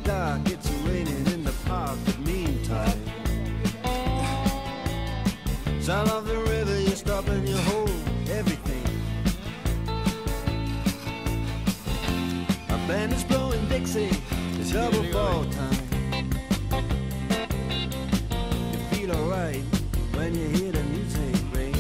dark, it's raining in the park, but meantime, sound of the river, you stop and you hold everything. A band is blowing Dixie, it's double fall time. You feel alright when you hear the music ring.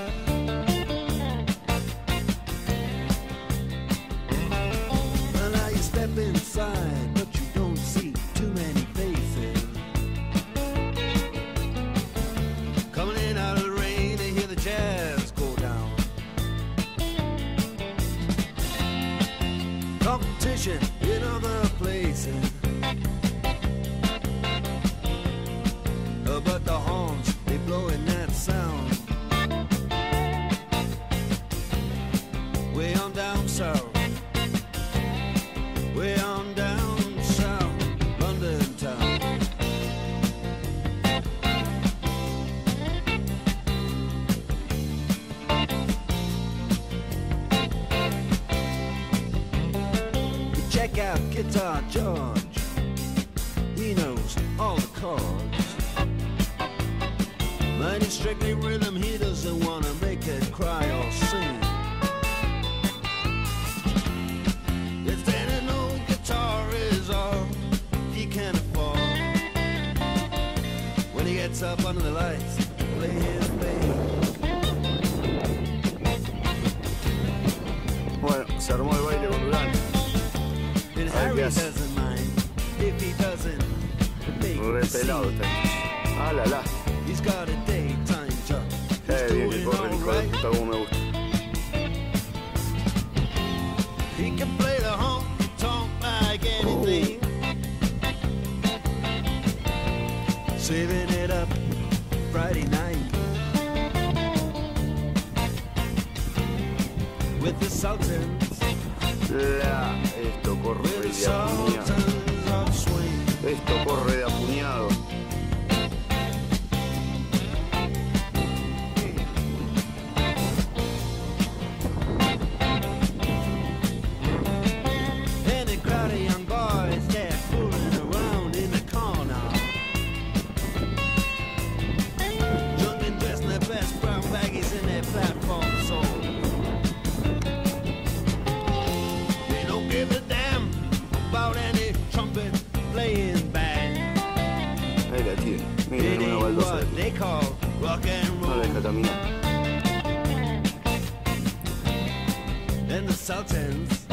Well, now you step inside, but you don't see too many faces. Coming in out of the rain, they hear the jazz go down. Competition in other places, but the horns, they blowing that sound. Way on down south, way on down south, London town. You check out Guitar George, he knows all the chords. Mine is strictly rhythm, he doesn't wanna make it cry or sing. If then an old guitar is all he can afford, when he gets up under the lights, play his thing. Bueno, se armó el baile con Durán. And Harry doesn't mind if he doesn't make Re the pelado scene. está. Ah, la la. He's got a daytime job. He's Bien que doing corre el hijo de alright. puta como me gusta. He can play the honky tonk like anything. Saving it up Friday night with the Sultans. Esto corre With the de apuñado. Sultans of Swing. Esto corre de apuñado. And a crowd of young boys, they're fooling around in the corner. Young and dressed in their best brown baggies in their platform soul. They don't give a damn about any trumpet playing band. Ahí la tiene. It Miren una ain't baldosa what de they call rock and no la roll. deja caminar. And the Sultans